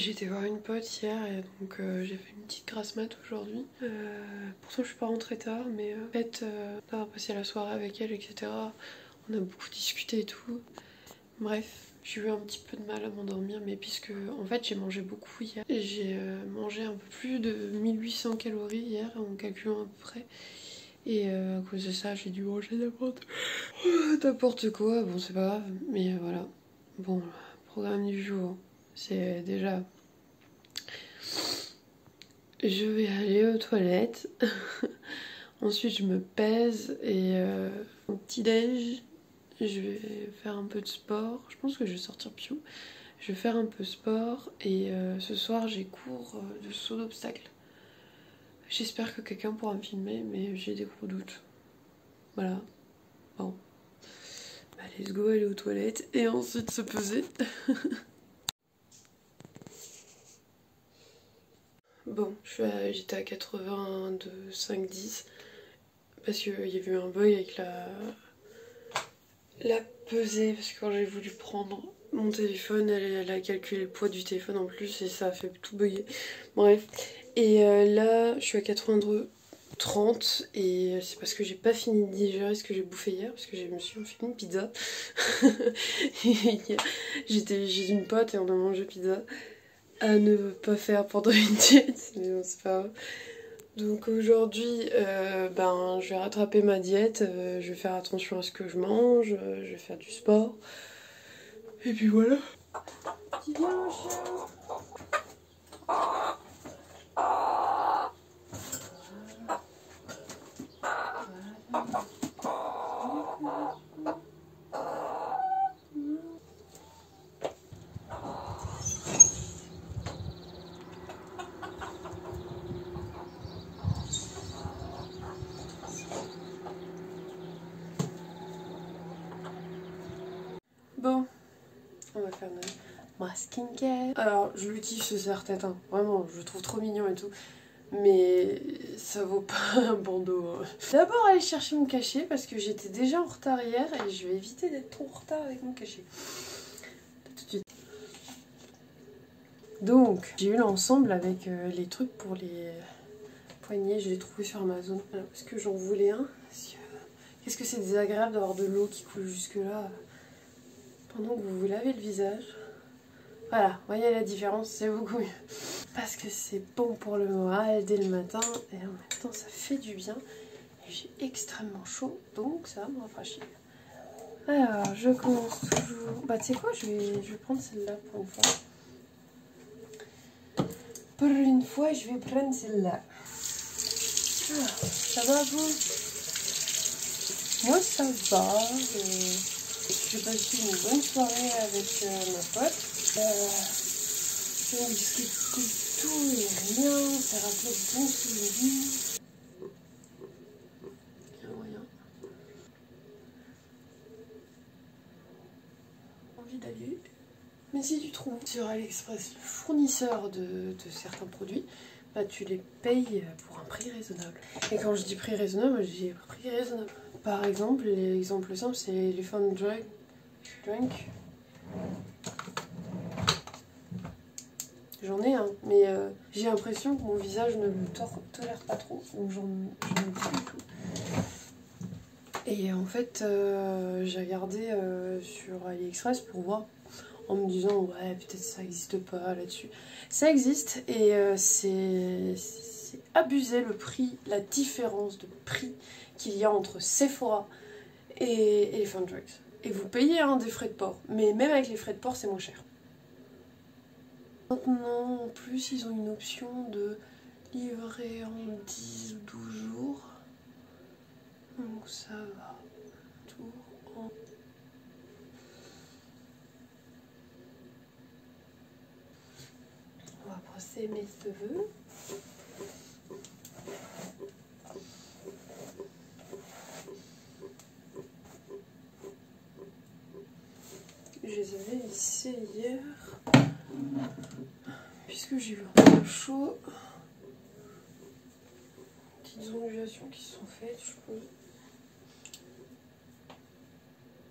J'ai été voir une pote hier et donc j'ai fait une petite grasse mat aujourd'hui. Pourtant je suis pas rentrée tard, mais en fait d'avoir passé la soirée avec elle, etc. On a beaucoup discuté et tout. Bref, j'ai eu un petit peu de mal à m'endormir, mais puisque en fait j'ai mangé beaucoup hier. J'ai mangé un peu plus de 1800 calories hier en calculant à peu près. Et à cause de ça j'ai dû manger n'importe quoi. Bon c'est pas grave, mais voilà. Bon, programme du jour, c'est déjà... Je vais aller aux toilettes. Ensuite, je me pèse et au petit-déj, je vais faire un peu de sport. Je pense que je vais sortir piou. Je vais faire un peu de sport et ce soir, j'ai cours de saut d'obstacle. J'espère que quelqu'un pourra me filmer, mais j'ai des gros doutes. Voilà. Bon. Bah, let's go aller aux toilettes et ensuite se peser. Bon, j'étais à 82,5-10 parce qu'il y avait eu un bug avec la pesée, parce que quand j'ai voulu prendre mon téléphone, elle a calculé le poids du téléphone en plus et ça a fait tout bugger. Bref, et là je suis à 82,30 et c'est parce que j'ai pas fini de digérer ce que j'ai bouffé hier, parce que je me suis fait une pizza. J'ai une pote et on a mangé pizza. À ne pas faire pendant une diète, mais bon, c'est pas grave. Donc aujourd'hui, ben, je vais rattraper ma diète, je vais faire attention à ce que je mange, je vais faire du sport. Et puis voilà. Tu viens mon chien? Bon, on va faire ma skincare. Alors, je le kiffe ce serre-tête, hein. Vraiment, je le trouve trop mignon et tout. Mais ça vaut pas un bandeau. Hein. D'abord, aller chercher mon cachet parce que j'étais déjà en retard hier et je vais éviter d'être trop en retard avec mon cachet. Tout de suite. Donc, j'ai eu l'ensemble avec les trucs pour les poignets. Je l'ai trouvé sur Amazon. Voilà, parce que j'en voulais un. Qu'est-ce que c'est désagréable d'avoir de l'eau qui coule jusque là pendant que vous vous lavez le visage. Voilà, voyez la différence, c'est beaucoup mieux. Parce que c'est bon pour le moral dès le matin et en même temps ça fait du bien. Et j'ai extrêmement chaud, donc ça va me rafraîchir. Alors, je commence toujours... Bah tu sais quoi, je vais prendre celle-là pour une fois. Pour une fois, je vais prendre celle-là. Ah, ça va vous? Moi ça va. J'ai passé une bonne soirée avec ma pote. On discute tout et rien, ça rappelle de bons souvenirs. Il y a moyen. Envie d'aller. Mais si tu trouves sur AliExpress le fournisseur de certains produits, bah tu les payes pour un prix raisonnable. Et quand je dis prix raisonnable, je dis prix raisonnable. Par exemple, l'exemple simple, c'est Elephant Drink. J'en ai un, mais j'ai l'impression que mon visage ne le tolère pas trop, donc j'en ai plus du tout. Et en fait, j'ai regardé sur AliExpress pour voir, en me disant ouais peut-être ça n'existe pas là-dessus. Ça existe et c'est abusé le prix, la différence de prix qu'il y a entre Sephora et Elephant Drugs. Et vous payez des frais de port, mais même avec les frais de port c'est moins cher. Maintenant, en plus, ils ont une option de livrer en 10 ou 12 jours. Donc ça va. Tout en... On va brosser mes cheveux. Je les avais lissés hier. Puisque j'ai eu un peu chaud, petites ondulations qui se sont faites, je suppose.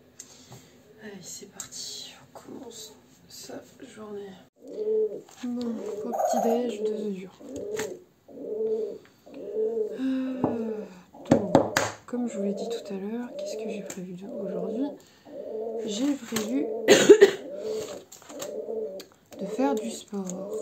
Allez, c'est parti, on commence sa journée. Bon, petit-déj, 2 œufs durs. Donc, comme je vous l'ai dit tout à l'heure, qu'est-ce que j'ai prévu aujourd'hui? J'ai prévu de faire du sport.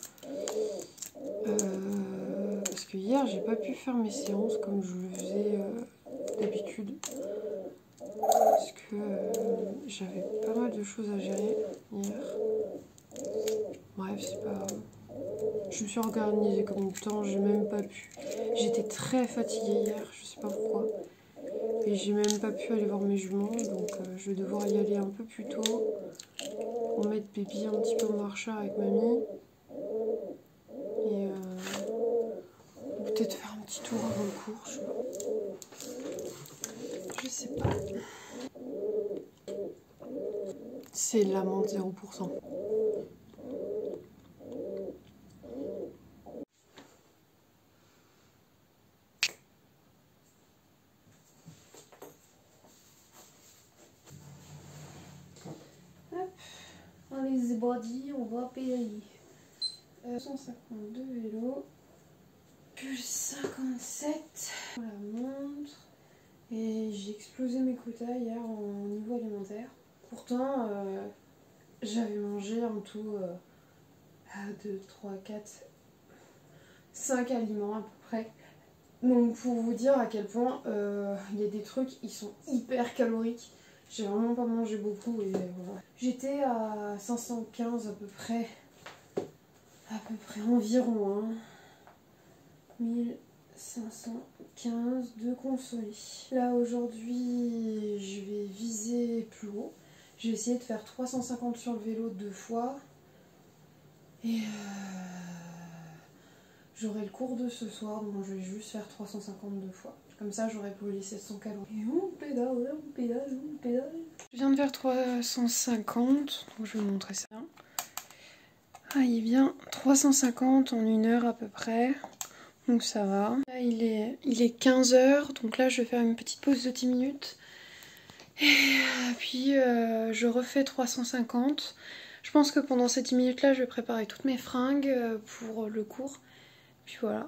Parce que hier, j'ai pas pu faire mes séances comme je le faisais d'habitude. Parce que j'avais pas mal de choses à gérer hier. Bref, c'est pas grave. Je me suis organisée comme une temps, j'ai même pas pu. J'étais très fatiguée hier, je sais pas pourquoi. Et j'ai même pas pu aller voir mes juments, donc je vais devoir y aller un peu plus tôt. Pour mettre bébé un petit peu au marcheur avec mamie. Et peut-être faire un petit tour avant le cours, je sais pas. Je sais pas. C'est l'amende 0%. Les body, on va payer 152 vélos plus 57 pour la montre. Et j'ai explosé mes quotas hier en niveau alimentaire. Pourtant j'avais mangé en tout 2, 3, 4, 5 aliments à peu près. Donc pour vous dire à quel point il y a des trucs, ils sont hyper caloriques. J'ai vraiment pas mangé beaucoup et voilà. J'étais à 515 à peu près environ, hein. 1515 de consolés. Là aujourd'hui, je vais viser plus haut. Je vais essayer de faire 350 sur le vélo 2 fois. Et j'aurai le cours de ce soir, donc je vais juste faire 352 fois. Comme ça, j'aurai brûlé 700 calories. Et on pédale. Je viens de faire 350, donc je vais vous montrer ça. Ah, il est bien 350 en 1 heure à peu près, donc ça va. Là, il est 15 h, donc là, je vais faire une petite pause de 10 minutes. Et puis, je refais 350. Je pense que pendant ces 10 minutes-là, je vais préparer toutes mes fringues pour le cours. Puis voilà.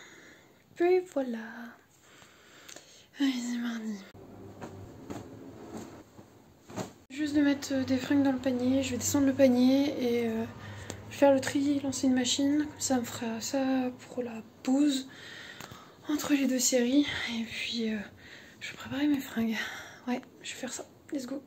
Allez, c'est mardi. Juste de mettre des fringues dans le panier. Je vais descendre le panier et faire le tri, lancer une machine. Ça me fera ça pour la pause entre les 2 séries. Et puis, je vais préparer mes fringues. Ouais, je vais faire ça. Let's go.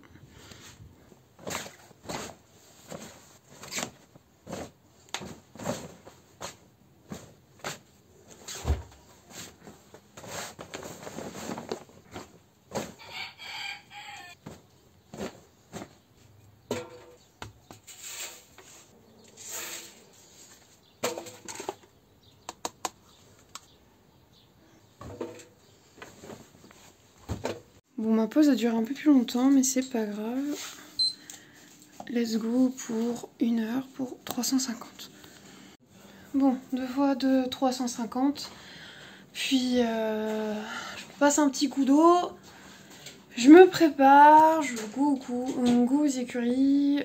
Bon, ma pause a duré un peu plus longtemps, mais c'est pas grave. Let's go pour 1 heure pour 350. Bon, 2 fois de 350. Puis, je passe un petit coup d'eau. Je me prépare, je go aux écuries.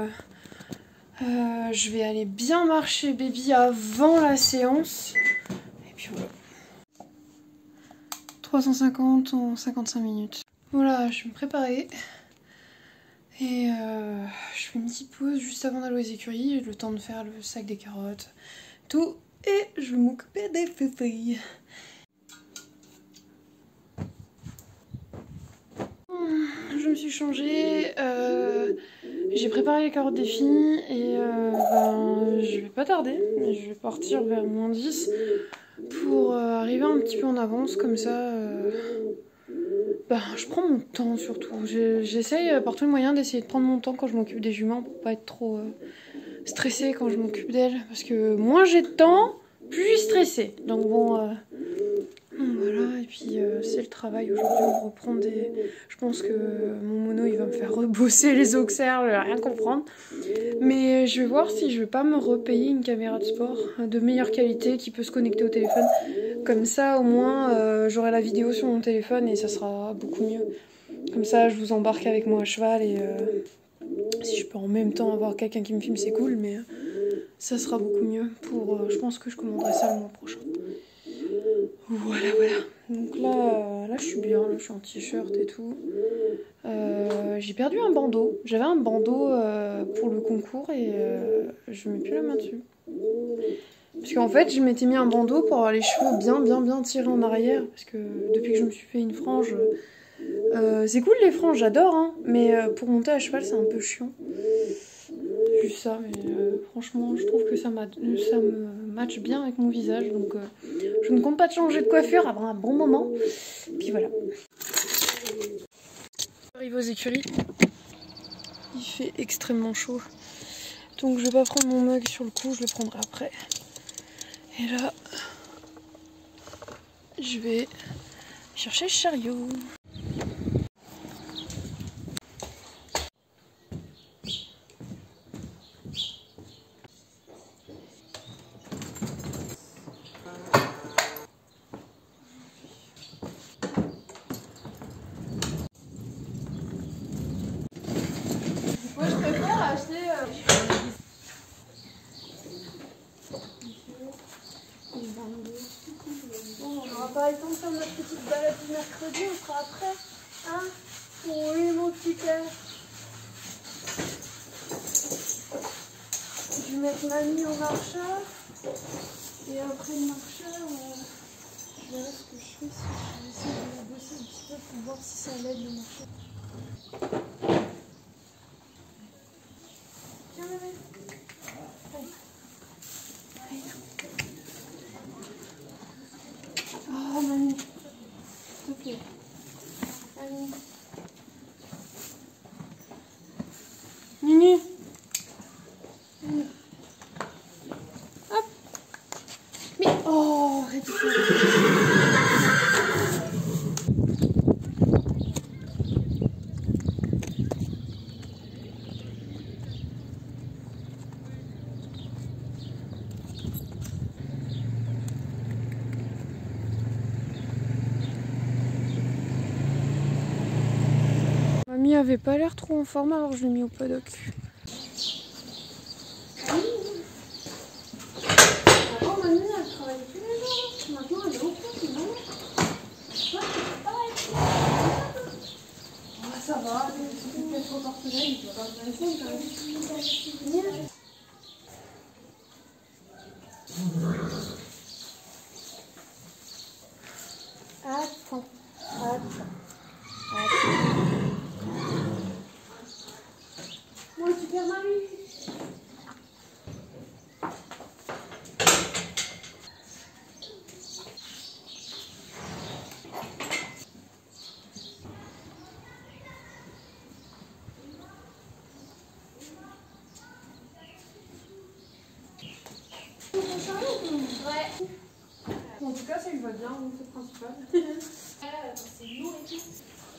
Je vais aller bien marcher baby avant la séance. Et puis voilà. 350 en 55 minutes. Voilà, je vais me préparer. Et je fais une petite pause juste avant d'aller aux écuries. J'ai le temps de faire le sac des carottes, tout. Et je vais m'occuper des feuilles. Je me suis changée. J'ai préparé les carottes des filles. Et je vais pas tarder. Mais je vais partir vers -10 pour arriver un petit peu en avance. Comme ça... je prends mon temps surtout. J'essaye par tous les moyens d'essayer de prendre mon temps quand je m'occupe des juments pour pas être trop stressée quand je m'occupe d'elles. Parce que moins j'ai de temps, plus je suis stressée. Donc bon, voilà. Et puis c'est le travail aujourd'hui. On reprend des... Je pense que mon mono il va me faire rebosser les auxerres, je vais rien comprendre. Mais je vais voir si je vais pas me repayer une caméra de sport de meilleure qualité qui peut se connecter au téléphone. Comme ça au moins j'aurai la vidéo sur mon téléphone et ça sera beaucoup mieux. Comme ça je vous embarque avec moi à cheval et si je peux en même temps avoir quelqu'un qui me filme c'est cool, mais ça sera beaucoup mieux pour... je pense que je commanderai ça le mois prochain. Voilà. Donc là je suis bien, là, je suis en t-shirt et tout. J'ai perdu un bandeau. J'avais un bandeau pour le concours et je mets plus la main dessus. Parce qu'en fait, je m'étais mis un bandeau pour avoir les cheveux bien tirés en arrière. Parce que depuis que je me suis fait une frange... c'est cool les franges, j'adore, hein, mais pour monter à cheval, c'est un peu chiant. Juste ça, mais franchement, je trouve que ça me matche bien avec mon visage. Donc je ne compte pas de changer de coiffure avant un bon moment. Puis voilà. J'arrive aux écuries. Il fait extrêmement chaud. Donc je vais pas prendre mon mug sur le coup, je le prendrai après. Et là, je vais chercher le chariot. Moi je préfère acheter... Bon, on n'aura pas le temps de faire notre petite balade du mercredi, on sera après. Hein? Oui, mon petit cœur. Je vais mettre mamie au marcheur. Et après le marcheur, je verrai ce que je fais. Si je vais essayer de la bosser un petit peu pour voir si ça l'aide le marcheur. Tiens, mamie. Oh, mamie. S'il te plaît. Mamie. Nini. Hop. Mais oh, arrête de faire. Mamie avait pas l'air trop en forme, alors je l'ai mis au paddock. Avant, mamie, elle travaillait tous les jours. Maintenant, elle est au fond, non? Oh, ça va, c'est peut-être fois par semaine, tu vas pas me laisser quand même. Attends. Moi, super mamie. Ouais. Bon, en tout cas, ça lui va bien, donc c'est le principal. C'est lourd et tout.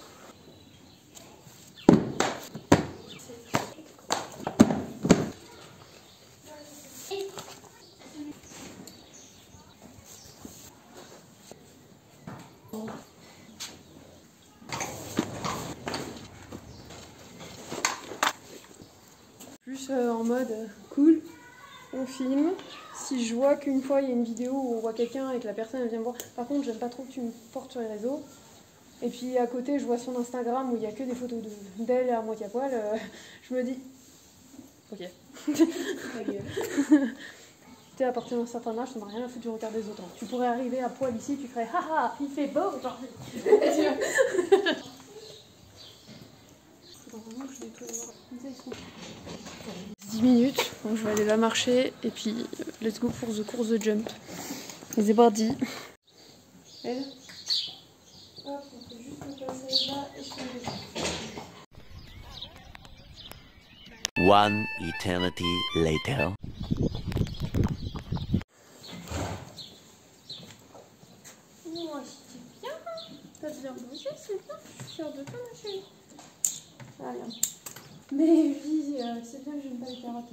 Plus en mode cool, on filme. Si je vois qu'une fois il y a une vidéo où on voit quelqu'un et que la personne elle vient me voir, par contre j'aime pas trop que tu me portes sur les réseaux. Et puis à côté je vois son Instagram où il y a que des photos d'elle à moitié à poil, je me dis ok. T'es à partir d'un certain âge, ça n'a rien à foutre du regard des autres. Tu pourrais arriver à poil ici, tu ferais haha, il fait beau aujourd'hui. Vraiment que je nettoie les 10 minutes, donc je vais aller là marcher et puis let's go pour the course de jump. C'est parti. Elle. Hop, on fait juste me passer là et changer. One eternity later. Moi, c'est bien. T'as bien bougé, c'est bien. Je suis fière de toi, ma chérie. Ah, bien. Mais oui, c'est bien que j'aime pas les carottes.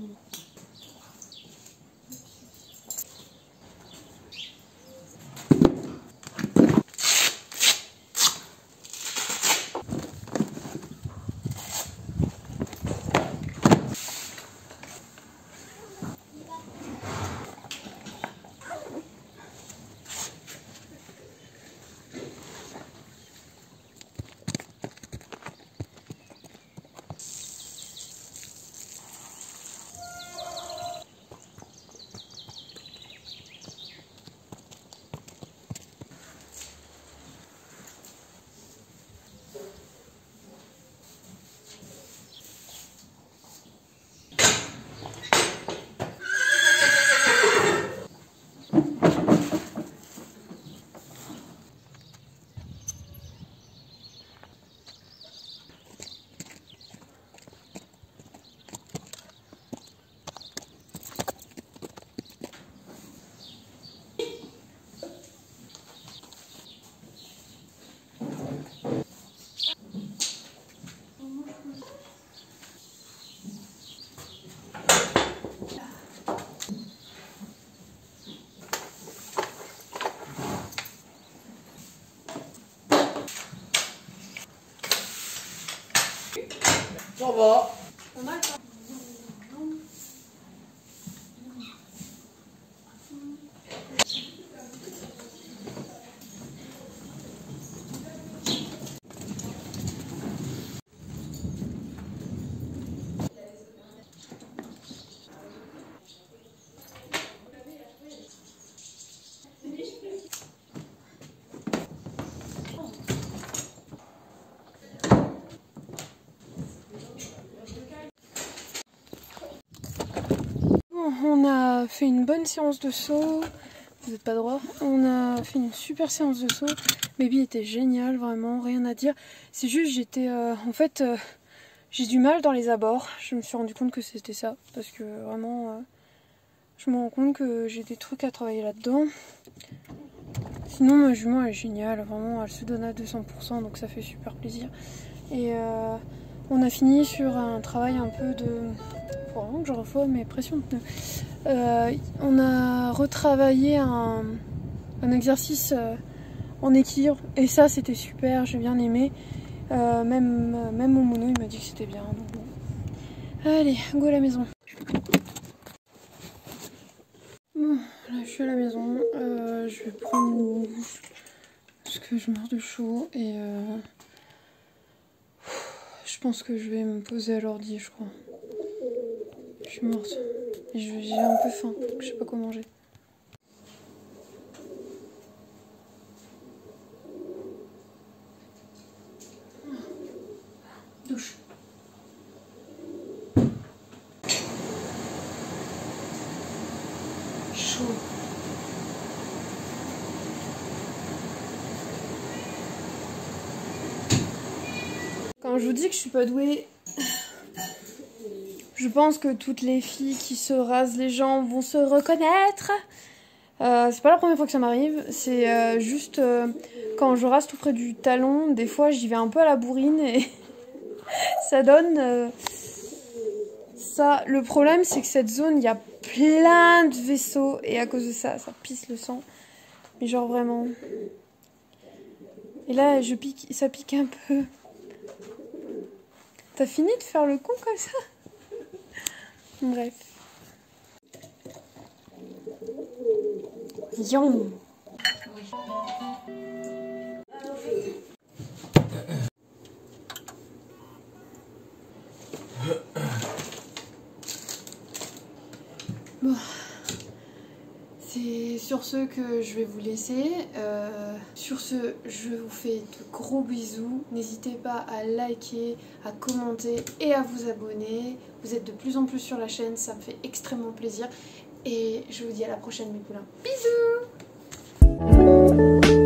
Ça va. On a fait une bonne séance de saut, vous n'êtes pas droit, on a fait une super séance de saut, Baby était génial, vraiment, rien à dire, c'est juste j'étais, en fait, j'ai du mal dans les abords, je me suis rendu compte que c'était ça, parce que vraiment, je me rends compte que j'ai des trucs à travailler là-dedans. Sinon ma jument elle est géniale, vraiment elle se donne à 200%, donc ça fait super plaisir. Et on a fini sur un travail un peu de... Faut vraiment que je revoie mes pressions de pneus. On a retravaillé un exercice en équilibre et ça c'était super, j'ai bien aimé. Même mon mono il m'a dit que c'était bien. Donc bon. Allez, go à la maison. Bon, là je suis à la maison. Je vais prendre une douche parce que je meurs de chaud et je pense que je vais me poser à l'ordi, je crois. Je suis morte. Et j'ai un peu faim, donc je sais pas quoi manger. Douche. Chaud. Quand je vous dis que je suis pas douée, je pense que toutes les filles qui se rasent les jambes vont se reconnaître. C'est pas la première fois que ça m'arrive, c'est juste quand je rase tout près du talon, des fois j'y vais un peu à la bourrine et ça donne ça. Le problème c'est que cette zone, il y a plein de vaisseaux et à cause de ça, ça pisse le sang. Mais genre vraiment. Et là, ça pique un peu. T'as fini de faire le con comme ça? Bref. Yon. Bon. C'est sur ce que je vais vous laisser. Sur ce, je vous fais de gros bisous. N'hésitez pas à liker, à commenter et à vous abonner. Vous êtes de plus en plus sur la chaîne, ça me fait extrêmement plaisir. Et je vous dis à la prochaine mes poulains. Bisous!